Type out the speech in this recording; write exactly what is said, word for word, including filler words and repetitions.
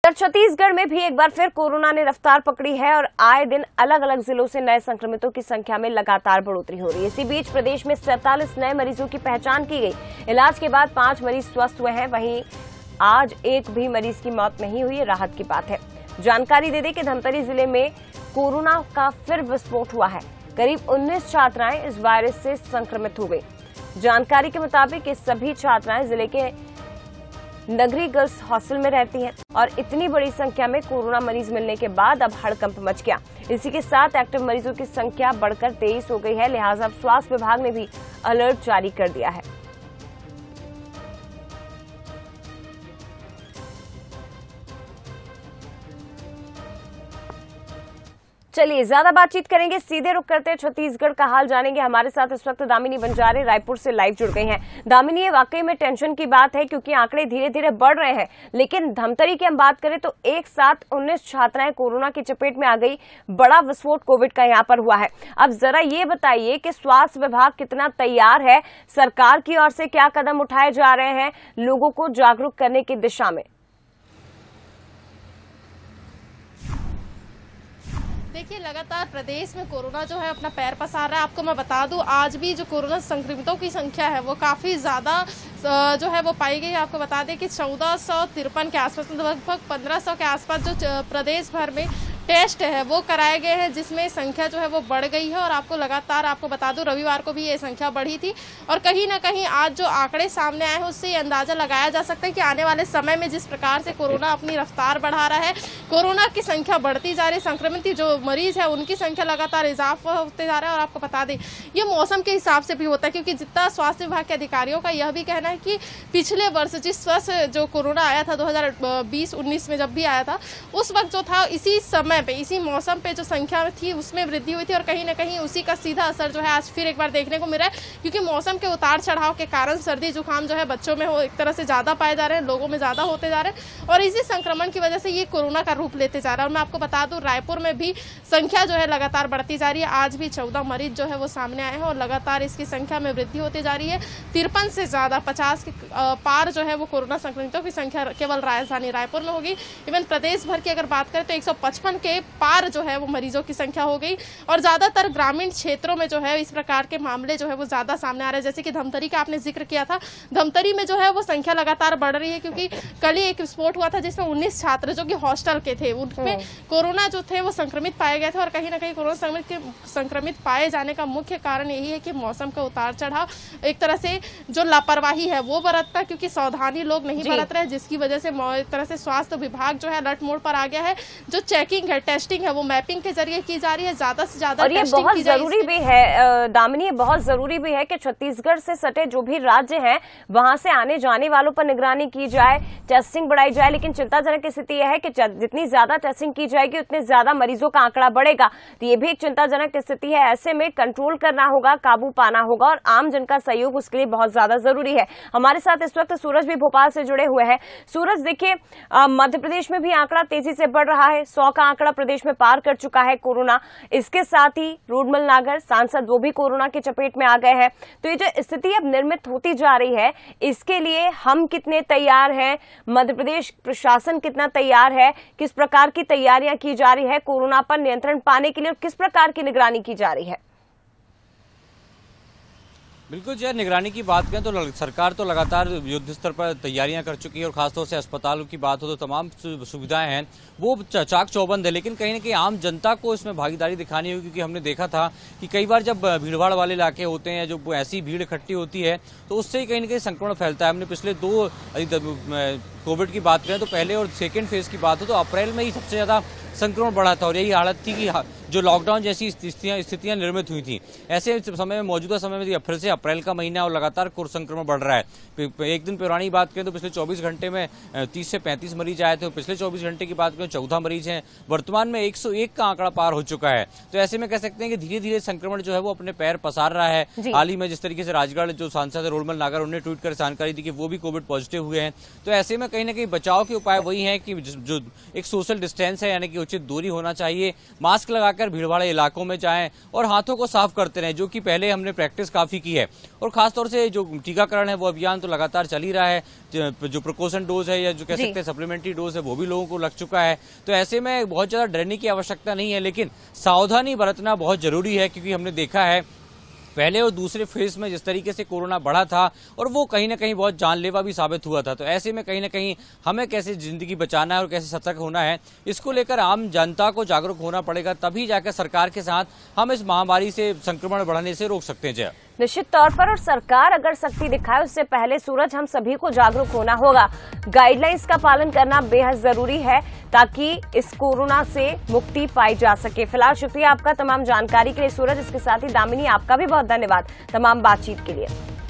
उधर छत्तीसगढ़ में भी एक बार फिर कोरोना ने रफ्तार पकड़ी है और आए दिन अलग अलग जिलों से नए संक्रमितों की संख्या में लगातार बढ़ोतरी हो रही है। इसी बीच प्रदेश में सैंतालीस नए मरीजों की पहचान की गई। इलाज के बाद पांच मरीज स्वस्थ हुए हैं। वहीं आज एक भी मरीज की मौत नहीं हुई, राहत की बात है। जानकारी दे दें कि धमतरी जिले में कोरोना का फिर विस्फोट हुआ है। करीब उन्नीस छात्राएं इस वायरस से संक्रमित हो गई। जानकारी के मुताबिक ये सभी छात्राएं जिले के नगरी गर्ल्स हॉस्टल में रहती हैं और इतनी बड़ी संख्या में कोरोना मरीज मिलने के बाद अब हड़कंप मच गया। इसी के साथ एक्टिव मरीजों की संख्या बढ़कर तेईस हो गई है। लिहाजा अब स्वास्थ्य विभाग ने भी अलर्ट जारी कर दिया है। चलिए ज्यादा बातचीत करेंगे, सीधे रुक करते हैं छत्तीसगढ़ का हाल जानेंगे। हमारे साथ इस वक्त दामिनी बंजारे रायपुर से लाइव जुड़ गई हैं। दामिनी, ये वाकई में टेंशन की बात है क्योंकि आंकड़े धीरे धीरे बढ़ रहे हैं, लेकिन धमतरी की हम बात करें तो एक साथ उन्नीस छात्राएं कोरोना की चपेट में आ गई। बड़ा विस्फोट कोविड का यहाँ पर हुआ है। अब जरा ये बताइए कि स्वास्थ्य विभाग कितना तैयार है, सरकार की ओर से क्या कदम उठाए जा रहे हैं लोगों को जागरूक करने की दिशा में? देखिए, लगातार प्रदेश में कोरोना जो है अपना पैर पसार रहा है। आपको मैं बता दूं, आज भी जो कोरोना संक्रमितों की संख्या है वो काफ़ी ज़्यादा जो है वो पाई गई है। आपको बता दें कि चौदह सौ तिरपन के आसपास, लगभग पंद्रह सौ के आसपास जो प्रदेश भर में टेस्ट है वो कराए गए हैं, जिसमें संख्या जो है वो बढ़ गई है। और आपको लगातार आपको बता दूं, रविवार को भी ये संख्या बढ़ी थी और कहीं ना कहीं आज जो आंकड़े सामने आए हैं उससे ये अंदाजा लगाया जा सकता है कि आने वाले समय में जिस प्रकार से कोरोना अपनी रफ्तार बढ़ा रहा है, कोरोना की संख्या बढ़ती जा रही है, संक्रमित जो मरीज है उनकी संख्या लगातार इजाफा होते जा रहा है। और आपको बता दें, ये मौसम के हिसाब से भी होता है, क्योंकि जितना स्वास्थ्य विभाग के अधिकारियों का यह भी कहना है कि पिछले वर्ष जिस वर्ष जो कोरोना आया था दो हजार बीस उन्नीस में जब भी आया था, उस वक्त जो था इसी समय पे, इसी मौसम पे जो संख्या थी उसमें वृद्धि हुई थी और कहीं ना कहीं उसी का सीधा असर जो है आज फिर एक बार देखने को मिला है। क्योंकि मौसम के उतार चढ़ाव के कारण सर्दी जुकाम जो है बच्चों में हो एक तरह से ज्यादा पाए जा रहे हैं, लोगों में ज्यादा होते जा रहे हैं और इसी संक्रमण की वजह से ये कोरोना का रूप लेते जा रहा है। और मैं आपको बता दूं, रायपुर में भी संख्या जो है लगातार बढ़ती जा रही है। आज भी चौदह मरीज जो है वो सामने आए हैं और लगातार इसकी संख्या में वृद्धि होती जा रही है। तिरपन से ज्यादा पचास के पार जो है वो कोरोना संक्रमितों की संख्या केवल राजधानी रायपुर में होगी। इवन प्रदेश भर की अगर बात करें तो एक सौ पचपन के पार जो है वो मरीजों की संख्या हो गई और ज्यादातर ग्रामीण क्षेत्रों में जो है इस प्रकार के मामले जो है वो ज्यादा सामने आ रहे हैं। जैसे कि धमतरी का आपने जिक्र किया था, धमतरी में जो है वो संख्या लगातार बढ़ रही है क्योंकि कल ही एक विस्फोट हुआ था जिसमें उन्नीस छात्र जो कि हॉस्टल के थे उनमें कोरोना जो थे वो संक्रमित पाए गए थे। और कहीं ना कहीं कोरोना संक्रमित संक्रमित पाए जाने का मुख्य कारण यही है कि मौसम का उतार चढ़ाव, एक तरह से जो लापरवाही है वो बरतता, क्योंकि सावधानी लोग नहीं बरत रहे, जिसकी वजह से एक तरह से स्वास्थ्य विभाग जो है अलर्ट मोड पर आ गया है। जो चेकिंग है, टेस्टिंग है, वो मैपिंग के जरिए की जा रही है, ज्यादा से ज्यादा और ये बहुत जरूरी भी है दामिनी, ये बहुत जरूरी भी है कि छत्तीसगढ़ से सटे जो भी राज्य हैं वहां से आने जाने वालों पर निगरानी की जाए, टेस्टिंग बढ़ाई जाए। लेकिन चिंताजनक स्थिति यह है कि जितनी ज्यादा टेस्टिंग की जाएगी उतने ज्यादा मरीजों का आंकड़ा बढ़ेगा, तो ये भी एक चिंताजनक स्थिति है। ऐसे में कंट्रोल करना होगा, काबू पाना होगा और आम जन का सहयोग उसके लिए बहुत ज्यादा जरूरी है। हमारे साथ इस वक्त सूरज भी भोपाल से जुड़े हुए हैं। सूरज, देखिए मध्य प्रदेश में भी आंकड़ा तेजी से बढ़ रहा है, सौ का आंकड़ा प्रदेश में पार कर चुका है कोरोना। इसके साथ ही रोडमल नागर सांसद वो भी कोरोना की चपेट में आ गए हैं। तो ये जो स्थिति अब निर्मित होती जा रही है, इसके लिए हम कितने तैयार हैं, मध्य प्रदेश प्रशासन कितना तैयार है, किस प्रकार की तैयारियां की जा रही है कोरोना पर नियंत्रण पाने के लिए और किस प्रकार की निगरानी की जा रही है? बिल्कुल, जो निगरानी की बात करें तो सरकार तो लगातार युद्ध स्तर पर तैयारियां कर चुकी है और खासतौर से अस्पतालों की बात हो तो तमाम सुविधाएं हैं वो चाक चौबंद है। लेकिन कहीं ना कहीं आम जनता को इसमें भागीदारी दिखानी होगी, क्योंकि हमने देखा था कि कई बार जब भीड़भाड़ वाले इलाके होते हैं, जो ऐसी भीड़ इकट्ठी होती है तो उससे ही कहीं ना कहीं संक्रमण फैलता है। हमने पिछले दो कोविड की बात करें तो पहले और सेकेंड फेज की बात हो तो अप्रैल में ही सबसे ज्यादा संक्रमण बढ़ा था और यही हालत थी कि जो लॉकडाउन जैसी स्थितियां स्थितियां निर्मित हुई थी। ऐसे समय में मौजूदा समय में फिर से अप्रैल का महीना और लगातार संक्रमण बढ़ रहा है। एक दिन पुरानी बात करें तो पिछले चौबीस घंटे में तीस से पैंतीस मरीज आए थे और पिछले चौबीस घंटे की बात करें चौदह मरीज हैं। वर्तमान में एक सौ एक का आंकड़ा पार हो चुका है। तो ऐसे में कह सकते हैं कि धीरे धीरे संक्रमण जो है वो अपने पैर पसार रहा है। हाल ही में जिस तरीके से राजगढ़ जो सांसद है रोडमल नागर, उन्होंने ट्वीट कर जानकारी दी कि वो भी कोविड पॉजिटिव हुए हैं। तो ऐसे में कहीं ना कहीं बचाव के उपाय वही है कि जो एक सोशल डिस्टेंस है, यानी कि उचित दूरी होना चाहिए, मास्क लगा जाकर भीड़ भाड़ इलाकों में जाएं और हाथों को साफ करते रहें, जो कि पहले हमने प्रैक्टिस काफी की है। और खासतौर से जो टीकाकरण है वो अभियान तो लगातार चल ही रहा है, जो प्रिकॉशन डोज है या जो कह सकते हैं सप्लीमेंट्री डोज है वो भी लोगों को लग चुका है। तो ऐसे में बहुत ज्यादा डरने की आवश्यकता नहीं है, लेकिन सावधानी बरतना बहुत जरूरी है, क्योंकि हमने देखा है पहले और दूसरे फेज में जिस तरीके से कोरोना बढ़ा था और वो कहीं ना कहीं बहुत जानलेवा भी साबित हुआ था। तो ऐसे में कहीं ना कहीं हमें कैसे जिंदगी बचाना है और कैसे सतर्क होना है, इसको लेकर आम जनता को जागरूक होना पड़ेगा, तभी जाकर सरकार के साथ हम इस महामारी से संक्रमण बढ़ने से रोक सकते हैं। जय निश्चित तौर पर, और सरकार अगर सख्ती दिखाए उससे पहले सूरज हम सभी को जागरूक होना होगा। गाइडलाइंस का पालन करना बेहद जरूरी है ताकि इस कोरोना से मुक्ति पाई जा सके। फिलहाल शुक्रिया आपका तमाम जानकारी के लिए सूरज। इसके साथ ही दामिनी आपका भी बहुत धन्यवाद तमाम बातचीत के लिए।